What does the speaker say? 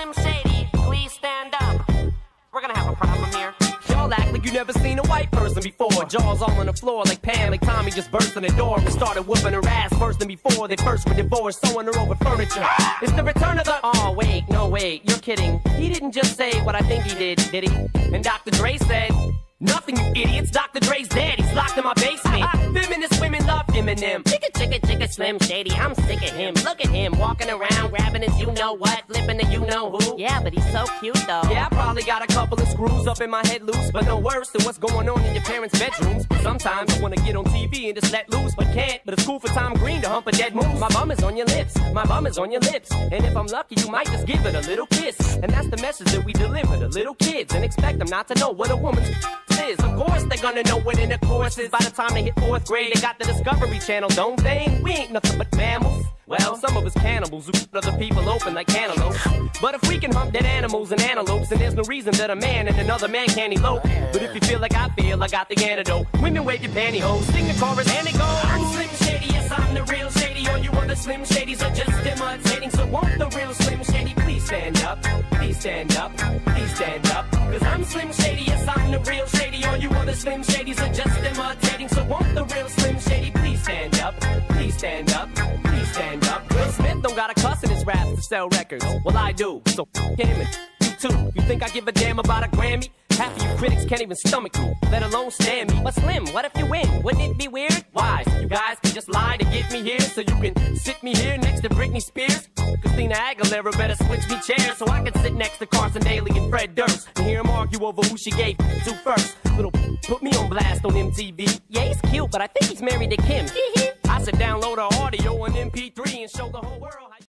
Slim Shady, please stand up. We're gonna have a problem here. Y'all act like you never seen a white person before. Jaws all on the floor like Pam, like Tommy just burst in the door and started whooping her ass first than before. They first were divorced, sewing her over furniture. It's the return of the... Oh, wait, no, wait, you're kidding. He didn't just say what I think he did he? And Dr. Dre said... Nothing, you idiots. Dr. Dre's dead. He's locked in my basement. Feminist women love Eminem. Chicka, chicka, chicka, Slim Shady, I'm sick of him. Look at him, walking around, grabbing his you-know-what, flipping the you-know-who. Yeah, but he's so cute, though. Yeah, I probably got a couple of screws up in my head loose, but no worse than what's going on in your parents' bedrooms. Sometimes I wanna get on TV and just let loose, but can't. But it's cool for Tom Green to hump a dead moose. My bum is on your lips, my bum is on your lips. And if I'm lucky, you might just give it a little kiss. And that's the message that we deliver to little kids, and expect them not to know what a woman's is. Of course they're gonna know what intercourse is. By the time they hit 4th grade, they got the Discovery Channel, don't they? We ain't nothing but mammals. Well, some of us cannibals who cut other people open like cantaloupes. But if we can hump dead animals and antelopes, then there's no reason that a man and another man can't elope. But if you feel like I feel, I got the antidote. Women wave your pantyhose, sing the chorus, and it goes. I'm Slim Shady, yes, I'm the real Shady. All you other Slim Shadys are just imitating. So won't the real Slim Shady please stand up? Please stand up, please stand up. Cause I'm Slim Shady, yes, I'm the real Shady. All you other Slim Shadys are just imitating. So won't the real Slim Shady please stand up? Please stand up, please stand up. Will Smith don't got a cuss in his raps to sell records. Well, I do, so him and you too. You think I give a damn about a Grammy? Half of you critics can't even stomach me, let alone stand me. But Slim, what if you win? Wouldn't it be weird? Why? You guys can just lie to get me here, so you can sit me here next to Britney Spears? Christina Aguilera better switch me chairs so I can sit next to Carson Daly and Fred Durst and hear them argue over who she gave to first. Little put me on blast on MTV. Yeah, he's cute, but I think he's married to Kim. I should download her audio on MP3 and show the whole world how